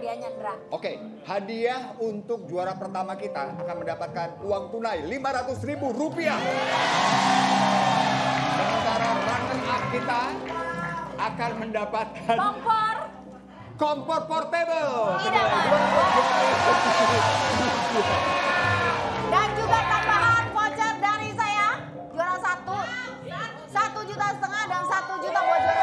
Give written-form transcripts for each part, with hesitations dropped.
hadiahnya, Ndra. Oke, hadiah untuk juara pertama kita akan mendapatkan uang tunai Rp500.000. Sementara runner up kita akan mendapatkan kompor portable. Dan juga tambahan voucher dari saya, juara 1 juta setengah dan 1 juta buat juara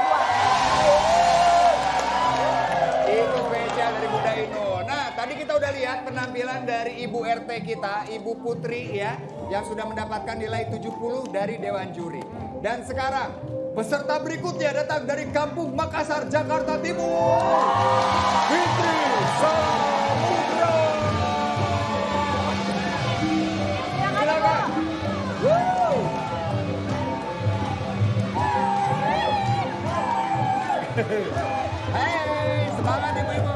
2. Itu spesial dari Bunda Ino. Nah, tadi kita udah lihat penampilan dari Ibu RT kita, Ibu Putri ya, yang sudah mendapatkan nilai 70 dari Dewan Juri. Dan sekarang peserta berikutnya datang dari Kampung Makassar, Jakarta Timur. Fitri Samudra. Silakan. Hei, semangat ibu-ibu.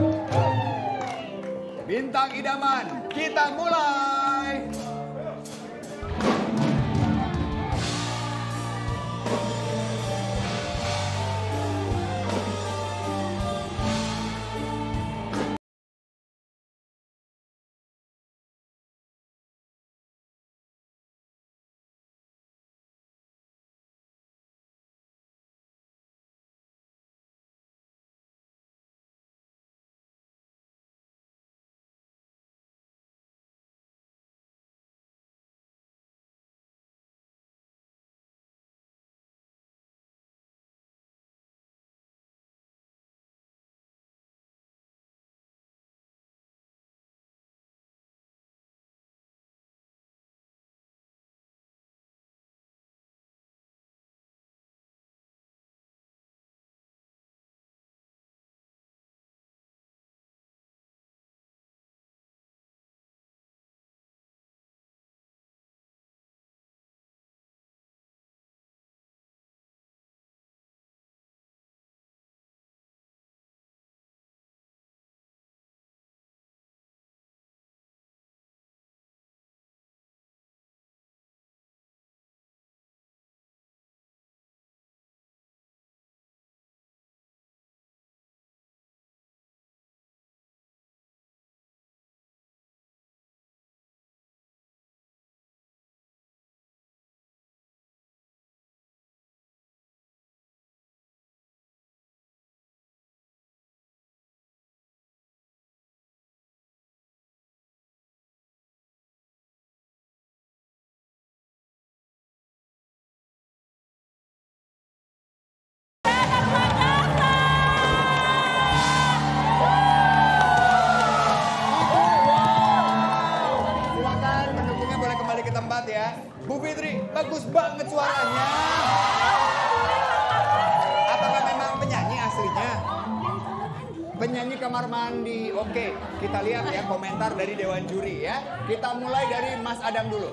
Bintang idaman, kita mulai. Ya, Bu Fitri, bagus banget suaranya. Apakah memang penyanyi aslinya? Penyanyi kamar mandi. Oke, kita lihat ya komentar dari Dewan Juri ya. Kita mulai dari Mas Adam dulu.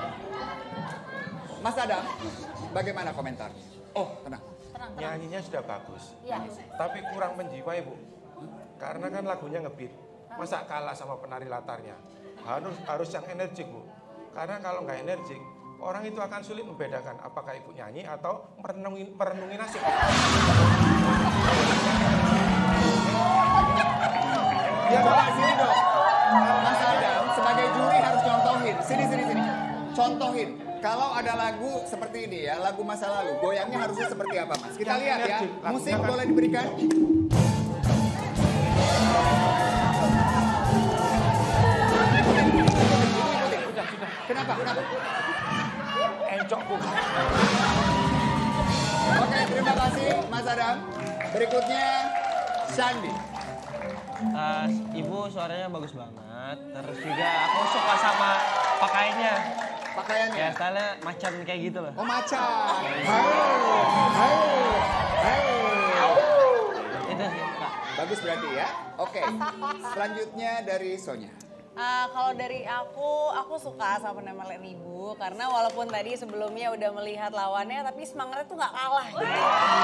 Mas Adam, bagaimana komentar? Oh, tenang. Nyanyinya sudah bagus, Ya. tapi kurang menjiwai, Bu. Karena kan lagunya ngebeat. Masa kalah sama penari latarnya? Harus yang energik, Bu. Karena kalau nggak energik, orang itu akan sulit membedakan apakah ibu nyanyi atau merenungi nasib. Ya Bapak, sini dong. Mas Adam sebagai juri harus contohin. Sini. Contohin. Kalau ada lagu seperti ini ya, lagu masa lalu, goyangnya harusnya seperti apa, Mas? Kita lihat ya. Musik boleh diberikan. Kenapa? Encok, Bu. Oke, terima kasih Mas Adam. Berikutnya Sandi. Ibu suaranya bagus banget. Terus juga aku suka sama pakaiannya. Pakaiannya? Ya, stylenya macan kayak gitu loh. Oh, macan. Itu sih, Kak. Bagus berarti ya. Oke. Selanjutnya dari Sonya. Kalau dari aku suka sama penembakan ibu karena walaupun tadi sebelumnya udah melihat lawannya tapi semangatnya tuh nggak kalah gitu.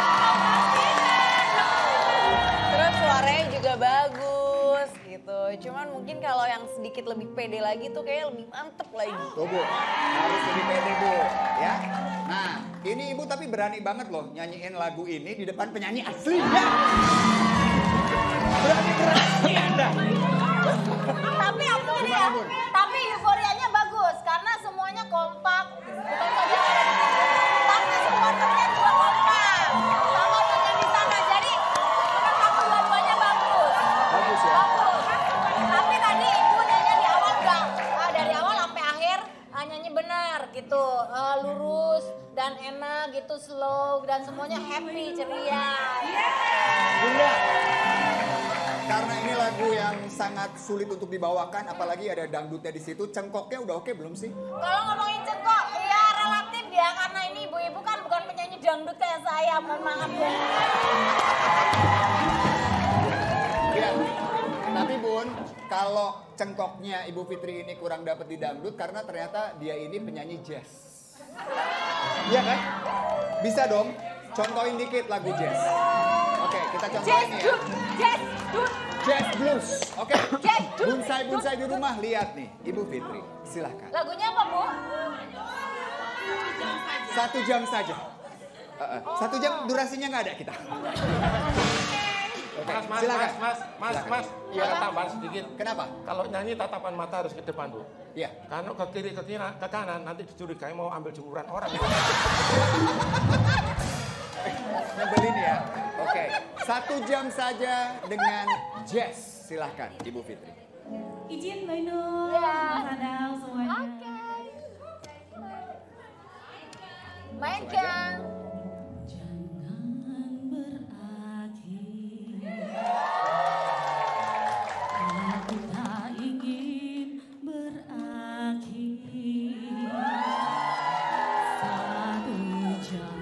Terus suaranya juga bagus gitu. Cuman mungkin kalau yang sedikit lebih pede lagi tuh kayak lebih mantep lagi. Tuh Bu, harus lebih pede Bu, ya. Nah, ini Ibu tapi berani banget loh nyanyiin lagu ini di depan penyanyi asli. Ya. Berani Anda. Tapi aku ini ya, Gimana, Bun? tapi euforianya bagus karena semuanya kompak. Bukan saja tapi supporternya juga kompak. Sama dengan di sana. Jadi menurut aku dua-duanya bagus. Bagus ya? Bagus. Tapi tadi ibu nyanyi di awal enggak. Dari awal sampai akhir nyanyi benar gitu. Lurus dan enak gitu, slow dan semuanya happy, ceria. Bunda, karena ini lagu yang sangat sulit untuk dibawakan, apalagi ada dangdutnya di situ. Cengkoknya udah oke belum sih? Kalau ngomongin cengkok, ya relatif ya karena ini ibu-ibu kan bukan penyanyi dangdut kayak saya, mohon maaf ya. Iya. Tapi Bun, kalau cengkoknya Ibu Fitri ini kurang dapat di dangdut karena ternyata dia ini penyanyi jazz. Iya kan? Bisa dong, contohin dikit lagu jazz. Oke, kita contohin ya. Jazz blues. Oke. Bonsai di rumah lihat nih, Ibu Fitri. Silahkan. Lagunya apa, Bu? 1 jam saja. 1 jam durasinya nggak ada kita. Oke, silakan. Mas, Iya. ada tambahan sedikit. Kenapa? Kalau nyanyi tatapan mata harus ke depan, Bu. Iya. Karena ke kiri, ke kanan, nanti dicurigai mau ambil jemuran orang. Nyebelin ya. Oke, 1 jam saja dengan jazz. Silahkan, Ibu Fitri. Izin Mbak Nur, Iya. Mas Adang semuanya. Oke. Mainkan. Jangan berakhir. Aku tak ingin berakhir. 1 jam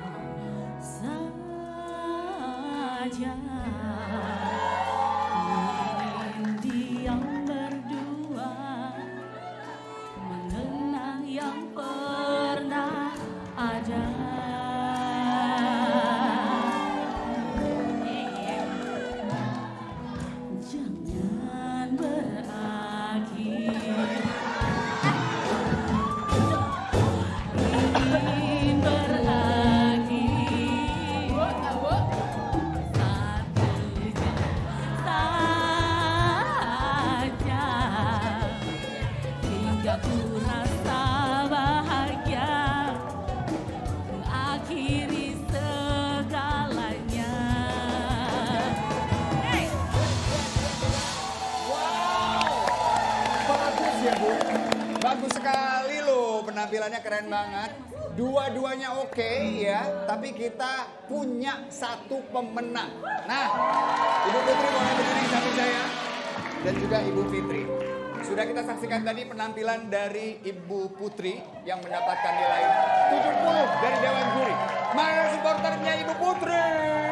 saja. Ingin diam berdua, mengenang yang pernah ada. Jangan berakhir. Ingin berakhir. 1 jam saja. Hingga ku rasa bahagia, mengakhiri segalanya. Bagus ya Bu. Bagus sekali loh, penampilannya keren banget. Dua-duanya oke ya, tapi kita punya satu pemenang. Nah, Ibu Putri boleh berdiri di samping saya. Dan juga Ibu Fitri. Sudah kita saksikan tadi penampilan dari Ibu Putri yang mendapatkan nilai 70 dari Dewan Juri. Mana supporternya Ibu Putri?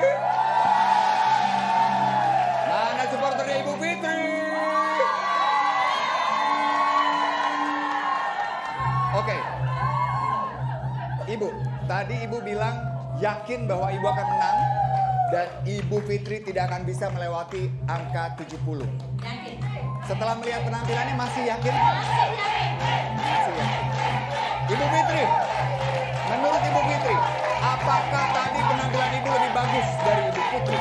Mana supporternya Ibu Fitri? Oke. Ibu, tadi Ibu bilang yakin bahwa Ibu akan menang dan Ibu Fitri tidak akan bisa melewati angka 70. Yakin. Setelah melihat penampilannya masih yakin? Masih yakin. Ibu Fitri, menurut Ibu Fitri, apakah tadi penampilan Ibu lebih bagus dari Ibu Putri?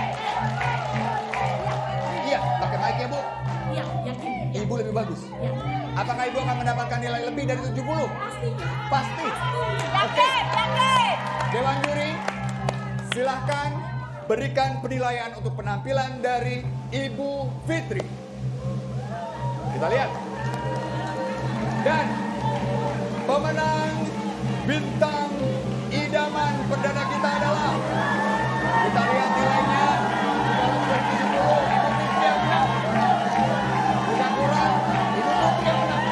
Iya, pakai mic ya Bu. Iya, yakin. Ibu lebih bagus. Ya. Apakah Ibu akan mendapatkan nilai lebih dari 70? Pastinya. Pasti. Yakin, yakin. Dewan Juri, silahkan berikan penilaian untuk penampilan dari Ibu Fitri. Kita lihat. Dan pemenang bintang idaman perdana kita adalah, kita lihat nilainya, dalam 70, Ibu Fitri yang menang. Tidak kurang, Ibu Fitri yang menang.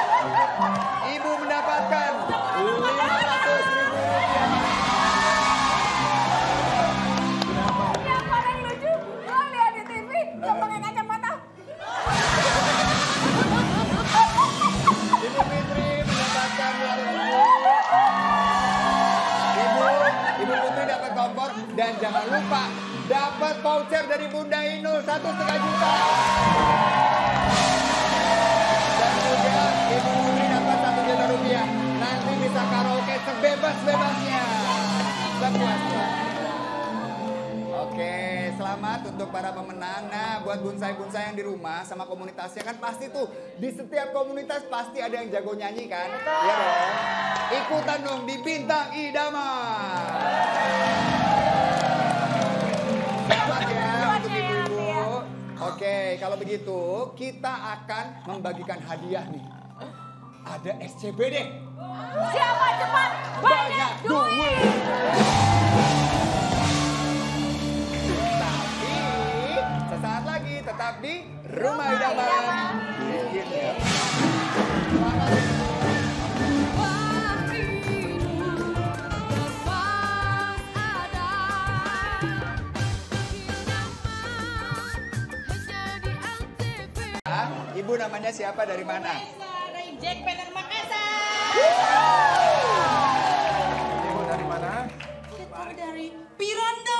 Ibu mendapatkan 500.000 rupiah. voucher dari Bunda Inul 1,5 juta. Dan juga Ibu Nuri dapat 1 juta rupiah. Nanti bisa karaoke sebebas-bebasnya. Sepuasnya. Oke, selamat untuk para pemenang. Nah, buat bonsai-bonsai yang di rumah sama komunitasnya kan pasti tuh di setiap komunitas pasti ada yang jago nyanyi kan? Iya dong. Ikutan dong di Bintang Idaman. Selamat ya untuk ibu-ibu. Oke, kalau begitu kita akan membagikan hadiah nih. Ada SCBD. Siapa cepat? Banyak duit. Tapi sesaat lagi tetap di Rumah Idaman. Ibu namanya siapa dari mana? Dari Jack Peter Makassar. Ibu dari mana? Kita dari Pirondo.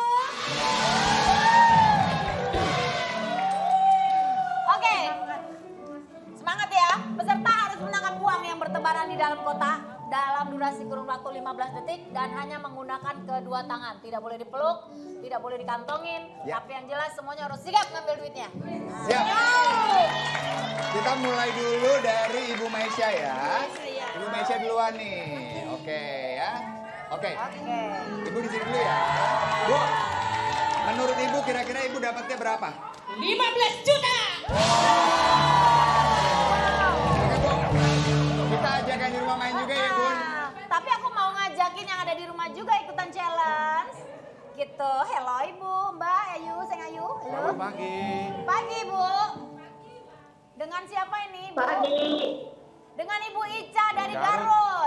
Oke, semangat ya. Peserta harus menangkap uang yang bertebaran di dalam kotak dalam durasi kurun waktu 15 detik dan hanya menggunakan kedua tangan. Tidak boleh dipeluk, tidak boleh dikantongin, Ya. tapi yang jelas semuanya harus sigap ngambil duitnya. Siap. Ayo. Kita mulai dulu dari Ibu Maisha ya. Ibu Maisha duluan nih. Oke ya. Oke. Oke. Ibu di sini dulu ya. Bu, menurut Ibu kira-kira Ibu dapatnya berapa? 15 juta. Oke Bu, kita ajakan di rumah main juga ya Bun. Tapi aku mau ngajakin yang ada di rumah juga ikutan challenge. Gitu. Hello Ibu, Mbak Ayu, Seng Ayu. Halo. Selamat pagi. Pagi Bu. Dengan siapa ini Bu? Pagi. Dengan Ibu Ica dari Garut. Garut.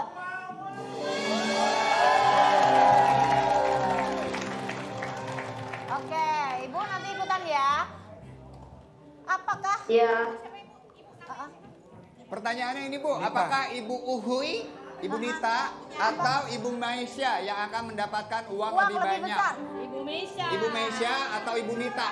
Oke, Ibu nanti ikutan ya. Apakah? Ya, Pertanyaannya ini Bu, Nita. apakah Ibu Uhui, Ibu Nita, atau Ibu Maisha yang akan mendapatkan uang, Uang lebih lebih banyak? besar. Ibu Meisha. Ibu Maisha atau Ibu Nita?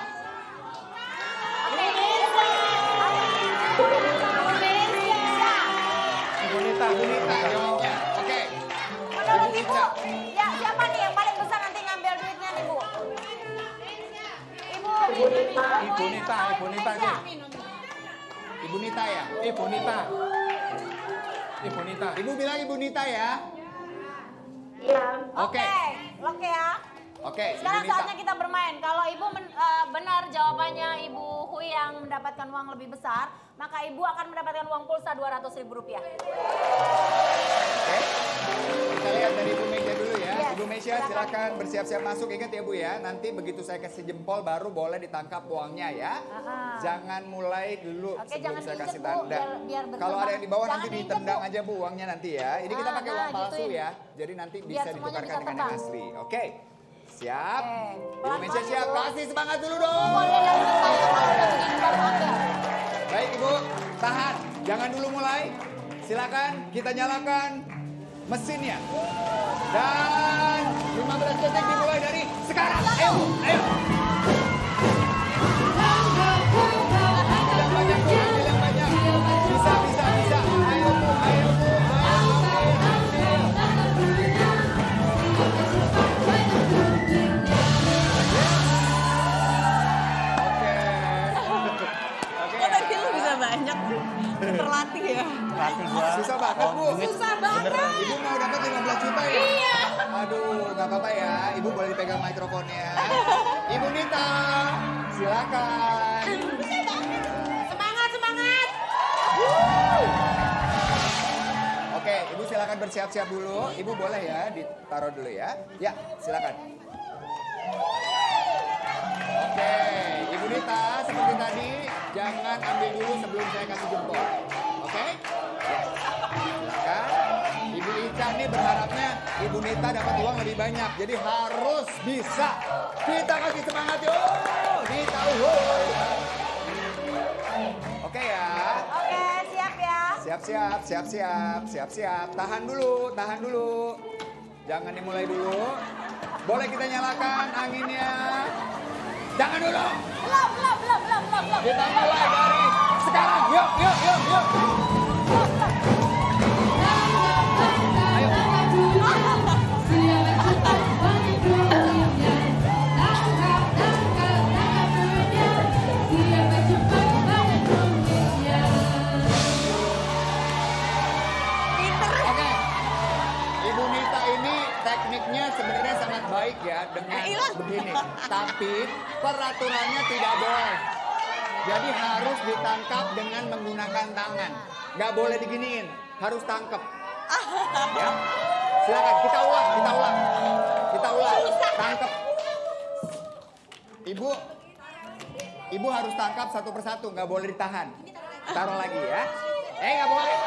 Ibu Nita. Ibu Nita jawabnya. Oke. Menurut Ibu Ibu, Ica. ya siapa nih yang paling besar nanti ngambil duitnya nih Bu? Ibu Nita. Ibu Nita, Ibu Nita aja. Ibu Nita ya? Ibu Nita. Ibu Nita. Ibu bilang Ibu Nita ya? ya, Oke. Oke ya. Oke, Ibu Sekarang Nita. saatnya kita bermain. Kalau Ibu benar jawabannya Ibu Hui yang mendapatkan uang lebih besar, maka Ibu akan mendapatkan uang pulsa Rp200.000. Oke. Kita lihat dari Ibu Meisha dulu ya. Yes, Ibu Meisha silakan. silakan bersiap-siap masuk. Ingat ya Bu ya, nanti begitu saya kasih jempol baru boleh ditangkap uangnya ya. Aha. Jangan mulai dulu Oke, sebelum jangan saya diinjek, kasih Bu, tanda. biar berkembang. Kalau ada yang di bawah Jangan nanti diinjek, ditendang Bu. aja Bu uangnya nanti ya. Ini kita pakai uang palsu gituin. ya. Jadi nanti Biar bisa semuanya ditukarkan bisa dengan yang tebak. asli. Oke. Siap. Oke. Ibu Pelan-pelan Meisha ya, siap. Bu. Kasih semangat dulu dong. Boleh dari saya kalau udah begini baru ambil. Baik Ibu, tahan. Jangan dulu mulai. Silakan kita nyalakan mesinnya. Dan 15 detik dimulai dari sekarang. Ayo, ayo. Yang banyak, Bu, ambil yang banyak. Bisa, bisa, bisa. Ayo Bu, ayo Bu. Ayo, ambil, ambil. Oke. Oke. Kok tadi lu bisa banyak? Terlatih ya. Susah banget Bu. Susah banget. Ibu mau dapat 15 juta ya? Iya. Aduh, nggak apa-apa ya. Ibu boleh dipegang mikrofonnya. Ibu Nita, silakan. Semangat, semangat. Oke, Ibu silakan bersiap-siap dulu. Ibu boleh ya ditaruh dulu ya. Ya, silakan. Oke, Ibu Nita seperti tadi jangan ambil dulu sebelum saya kasih jempol. Oke? Ya. Silakan. Ibu Ica nih berharapnya Ibu Nita dapat uang lebih banyak. Jadi harus bisa. Kita kasih semangat yuk. Nita uhuy. Oke ya. Oke, siap ya. Siap-siap, siap-siap, siap-siap. Tahan dulu, tahan dulu. Jangan dimulai dulu. Boleh kita nyalakan anginnya. Jangan dulu. Belum. Kita mulai dari sekarang. Yuk. Oke. Ibu Nita ini tekniknya sebenarnya sangat baik ya dengan begini. Tapi peraturannya tidak boleh. Jadi harus ditangkap dengan menggunakan tangan. Nggak boleh diginiin, harus tangkap. Ya. Silakan, kita ulang. Tangkap. Ibu harus tangkap satu persatu, nggak boleh ditahan. Taruh lagi ya. Nggak boleh.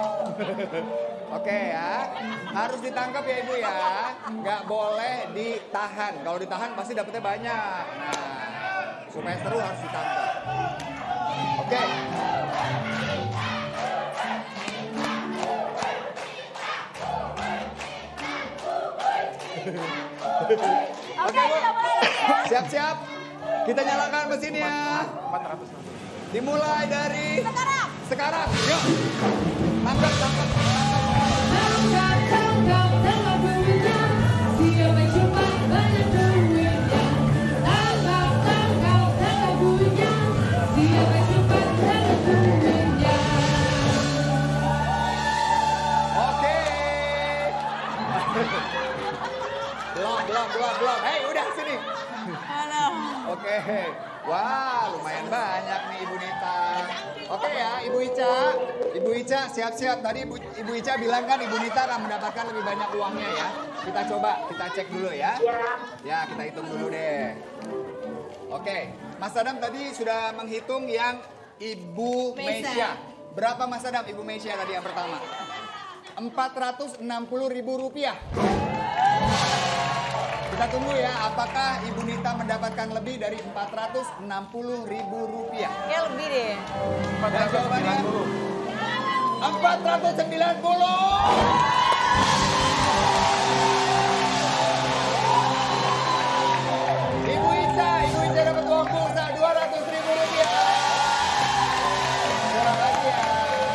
Oke ya, harus ditangkap ya Ibu ya. Nggak boleh ditahan. Kalau ditahan pasti dapetnya banyak. Nah, supaya seru harus ditangkap. Oke. Oke Bu, siap-siap. Kita nyalakan mesinnya. 400. Dimulai dari sekarang. Yuk. Tangkap. Oke. Belum. Hei, udah sini. Oke. Wah, lumayan banyak nih Ibu Nita. Oke ya, Ibu Ica siap-siap. Tadi Ibu Ica bilang kan Ibu Nita akan mendapatkan lebih banyak uangnya ya. Kita coba, kita cek dulu ya. Ya, kita hitung dulu deh. Oke, Mas Adam tadi sudah menghitung yang Ibu Meisya. Berapa Mas Adam Ibu Meisya tadi yang pertama? Rp460.000. Kita tunggu ya, apakah Ibu Nita mendapatkan lebih dari Rp460.000? Ya lebih deh. Dan jawabannya 490. Ibu Ica dapat uang pulsa Rp200.000. Terima kasih ya.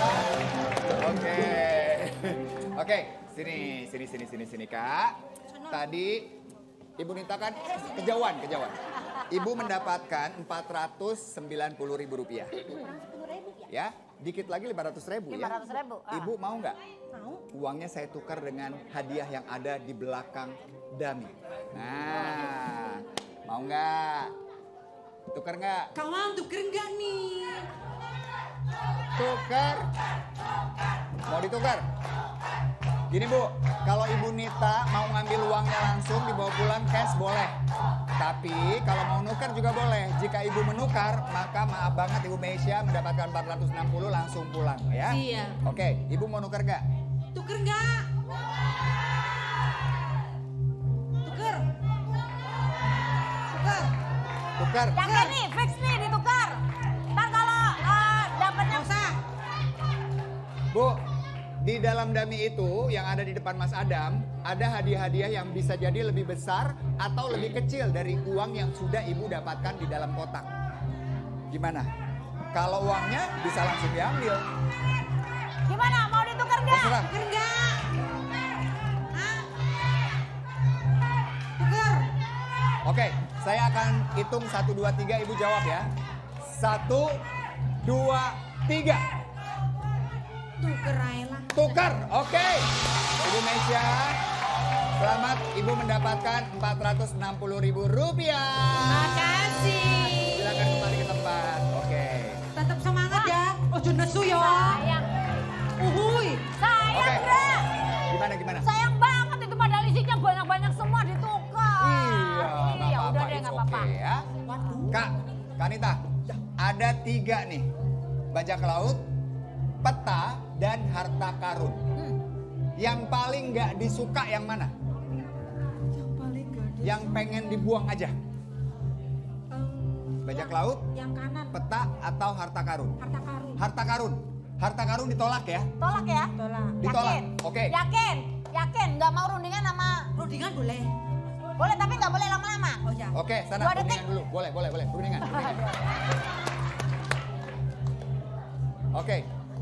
Oke, sini Kak. Tadi Ibu Nita kan kejauhan. Ibu mendapatkan Rp490.000. Ya, dikit lagi 500.000 ya. 500.000. Ibu mau nggak? Mau. Uangnya saya tukar dengan hadiah yang ada di belakang Dami. Nah, mau nggak? Tukar nggak? Kawan tuker nggak nih? Tukar. Mau ditukar? Gini Bu, kalau Ibu Nita mau ngambil uangnya langsung dibawa pulang cash boleh. Tapi kalau mau nukar juga boleh. Jika Ibu menukar, maka maaf banget Ibu Meisya mendapatkan 460 langsung pulang ya. Iya. Oke, Ibu mau nukar nggak? Tuker nggak? Tukar. Yakin nih, fix nih ditukar. Ntar kalau dapatnya Bu, di dalam dummy itu yang ada di depan Mas Adam, ada hadiah-hadiah yang bisa jadi lebih besar atau lebih kecil dari uang yang sudah Ibu dapatkan di dalam kotak. Gimana? Kalau uangnya bisa langsung diambil. gimana? Mau ditukar nggak? Terserah. Tuker nggak? Hah? Tuker. Oke, saya akan hitung 1, 2, 3, Ibu jawab ya. 1, 2, 3. Tuker aja lah. Tukar, oke. Ibu Meisya, selamat Ibu mendapatkan Rp460.000. Makasih. Silakan kembali ke tempat, oke. Tetap semangat ya. Ojo nesu ya. Sayang, Uhuy. sayang Oke. Bre. Gimana? Sayang banget itu padahal isinya banyak-banyak semua ditukar. Iya, nggak Iya, apa-apa, udah deh it's nggak apa-apa. okay ya. Kak Nita, ada 3 nih. Bajak laut, peta, dan harta karun. Yang paling nggak disuka yang mana? Yang paling gak ada. Yang pengen dibuang aja? Bajak laut, Yang kanan. peta, atau harta karun? Harta karun. Harta karun. Harta karun ditolak ya? Tolak ya? Tolak. Ditolak. Yakin? Oke. Yakin? Nggak mau rundingan sama Rundingan boleh. Boleh tapi nggak boleh lama-lama. Oh ya. Oke, sana 2 detik. kuningan dulu. Boleh. Kuningan. Oke.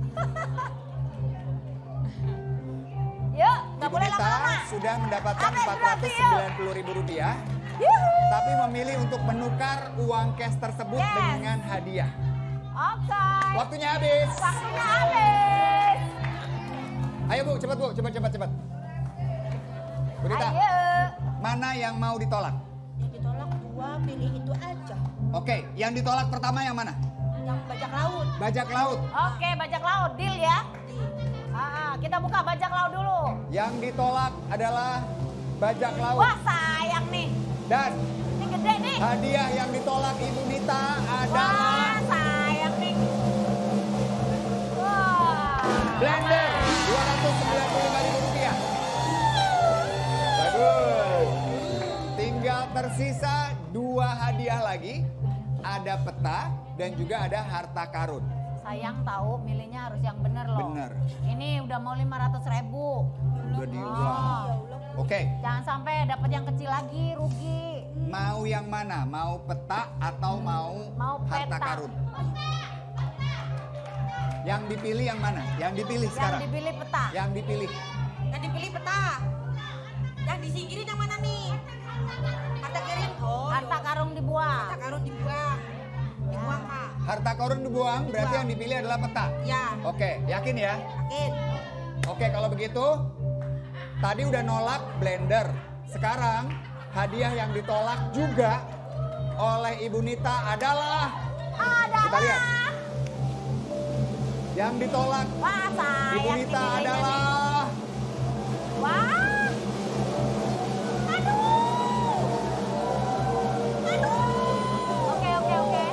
Yuk, nggak Ibu boleh Nita lama-lama. sudah mendapatkan Amin, berarti yuk. Rp490.000, Yuhu. tapi memilih untuk menukar uang cash tersebut Yes. dengan hadiah. Oke. Waktunya habis. Waktunya habis. Ayo Bu, cepat Bu, cepat. Bu Nita, Ayo. mana yang mau ditolak? Yang ditolak 2, pilih itu aja. Oke, yang ditolak pertama yang mana? Yang bajak laut. Bajak laut. Oke, bajak laut, deal ya. Kita buka bajak laut dulu. Yang ditolak adalah bajak laut. Wah, sayang nih. Dan Ini gede nih. hadiah yang ditolak Ibu Nita adalah Wah, sayang nih. Wah. blender Rp295.000. Bagus. Tinggal tersisa 2 hadiah lagi. Ada peta dan juga ada harta karun. Sayang tahu milihnya harus yang bener loh. Bener. Ini udah mau 500.000. Udah diulang. Oke, Jangan sampai dapat yang kecil lagi, rugi. mau yang mana? Mau peta atau mau harta peta. karun? Yang dipilih yang mana? Yang dipilih sekarang. Yang dipilih peta. Yang dipilih. Yang dipilih peta. Yang disingkirin yang mana nih? Harta karun. Oh, Harta karung dibuang. harta karun dibuang. Dibuang, Kak. Harta karun dibuang, berarti yang dipilih adalah peta. Ya, Oke, yakin ya? yakin. Oke, kalau begitu tadi udah nolak blender. Sekarang hadiah yang ditolak juga oleh Ibu Nita adalah kita lihat. Yang ditolak Wah, sayang Ibu nih Nita milihnya nih. adalah Wah. Oke.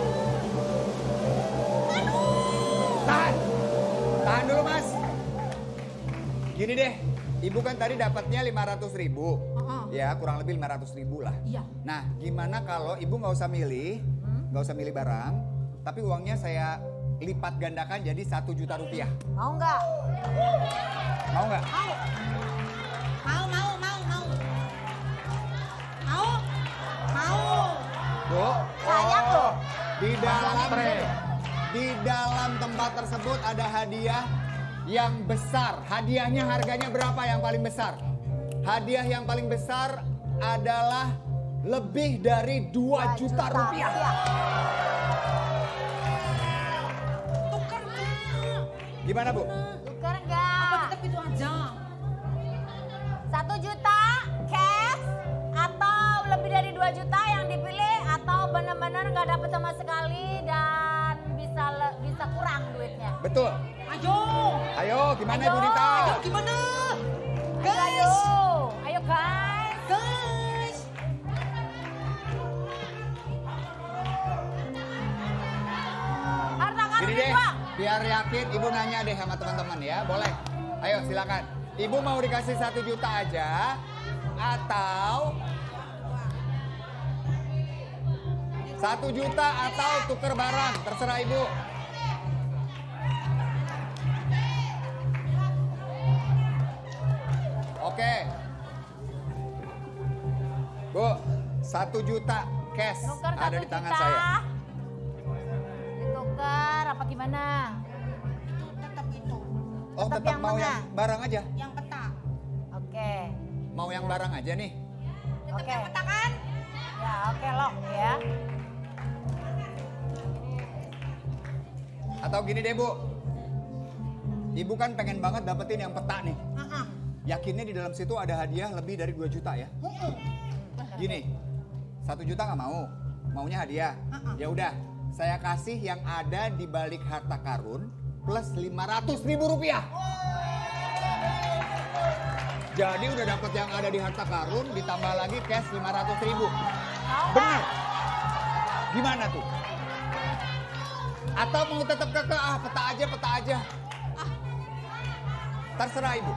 Tahan dulu Mas. Gini deh, Ibu kan tadi dapatnya 500.000. Ya, kurang lebih 500.000 lah. Iya. Nah, gimana kalau Ibu nggak usah milih, nggak usah milih barang, tapi uangnya saya lipat gandakan jadi 1 juta rupiah. Mau nggak? Mau nggak? Mau. Bu, Sayang loh. di dalam tempat tersebut ada hadiah yang besar. Hadiahnya harganya berapa yang paling besar? Hadiah yang paling besar adalah lebih dari 2 juta rupiah. Tukar, Kak. Gimana Bu? Tuker Apa nggak? tetap itu aja? 1 juta cash atau lebih dari 2 juta yang dipilih atau benar-benar nggak dapet sama sekali dan bisa kurang duitnya. Betul. Ayo, gimana Ayo. Ibu Nita? Gimana? Ayo guys. Guys. Harta karun Gini deh, dibuang. biar yakin Ibu nanya deh sama teman-teman ya, boleh? Ayo silakan. Ibu mau dikasih 1 juta aja atau 1 juta atau tuker barang, terserah Ibu. Oke. Bu, 1 juta cash Tuker ada 1 di tangan juta. saya. Ditukar apa gimana? Tetap itu. Oh, Tetap tetap yang mau mana? yang barang aja? Yang peta. Oke. Mau yang barang aja nih? Tetap Oke. yang peta kan? Ya, oke lock ya. Atau gini deh Bu, Ibu kan pengen banget dapetin yang peta nih. Yakinnya di dalam situ ada hadiah lebih dari 2 juta ya? Gini, 1 juta nggak mau, maunya hadiah. Ya udah, saya kasih yang ada di balik harta karun plus 500.000 rupiah. Jadi udah dapet yang ada di harta karun ditambah lagi cash 500.000. Benar? Gimana tuh? Atau mau tetap kekeh, peta aja. Terserah Ibu.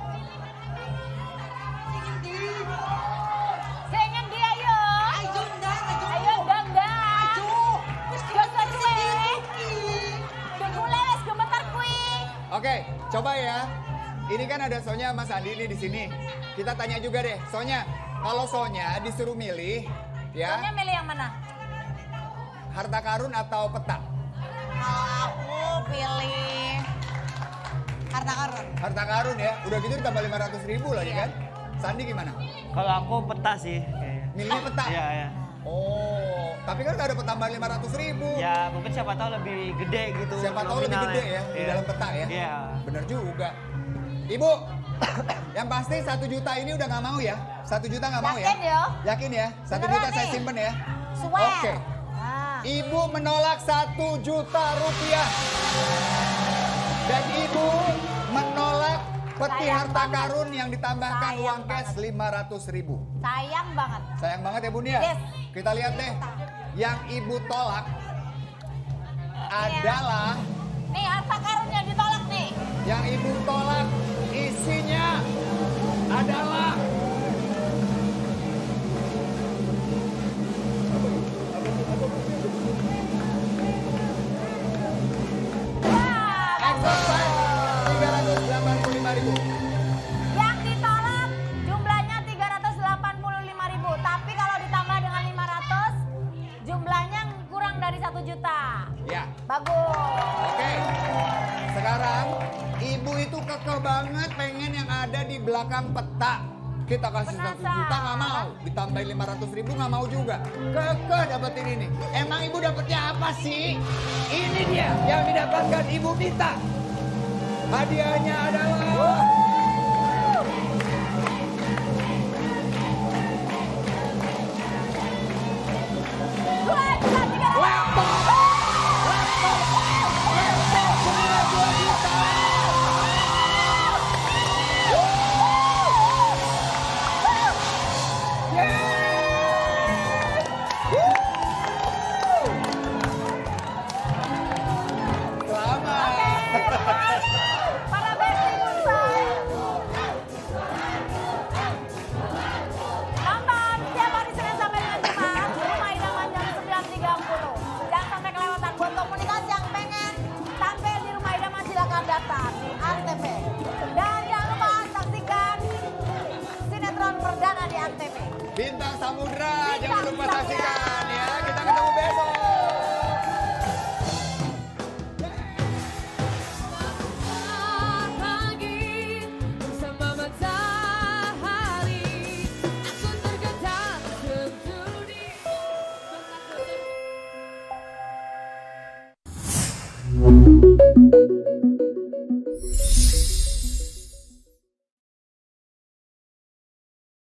Sengin dia yuk. Ayo, ndang, ayo. Ayo dang. Wis Geser kue. iki. Mulai wes gemetar kue. Oke, coba ya. Ini kan ada Sonya sama Sandi nih di sini. Kita tanya juga deh, Sonya, kalau Sonya disuruh milih, ya, Sonya milih yang mana? harta karun atau peta? Kalau aku pilih harta karun. Harta karun ya, udah gitu ditambah 500.000 lagi kan? Sandi gimana? Kalau aku peta sih kayaknya. Milihnya peta? Iya, iya. Oh, tapi kan gak ada tambahan 500.000. Ya mungkin siapa tahu lebih gede gitu. Siapa tahu lebih nominalnya. gede ya di Iya. dalam peta ya? Iya. Bener juga. Ibu, yang pasti 1 juta ini udah nggak mau ya? 1 juta nggak mau ya? Yakin ya? Yakin ya? 1 Beneran juta saya nih? simpen ya? Swear. Oke. Nah. Ibu menolak 1 juta rupiah. Dan ibu menolak peti Sayang harta banget. karun yang ditambahkan Sayang uang cash 500.000. Sayang banget. Sayang banget ya Bun ya? Yes. Kita lihat deh. Yang ibu tolak adalah Nih harta karun yang ditolak nih. yang ibu tolak isinya adalah Wah, exercise 385.000. yang ditolak jumlahnya 385.000. Tapi kalau ditambah dengan 500, jumlahnya kurang dari 1 juta. Ya, Bagus. oke. Sekarang ibu itu kekeh banget pengen yang ada di belakang peta. Kita kasih 1 juta nggak mau, ditambahin 500.000 nggak mau juga. Kekeh dapetin ini. Emang ibu dapetnya apa sih? Ini dia yang didapatkan ibu Mita. Hadiahnya adalah laptop. Laptop senilai 2 juta. Selamat. Para bestie Bunsai. Nonton setiap hari Senin sampai dengan Jumat di Rumah Idaman jam 9.30. Jangan sampai kelewatan. Buat komunikasi yang pengen tampil di Rumah Idaman silakan datang di Antv. Dan jangan lupa saksikan sinetron perdana di Antv. Bintang Samudra, Bintang jangan lupa Samudra. saksikan ya. Kita ketemu besok. Pagi bersama matahari, aku tergentar sentuh di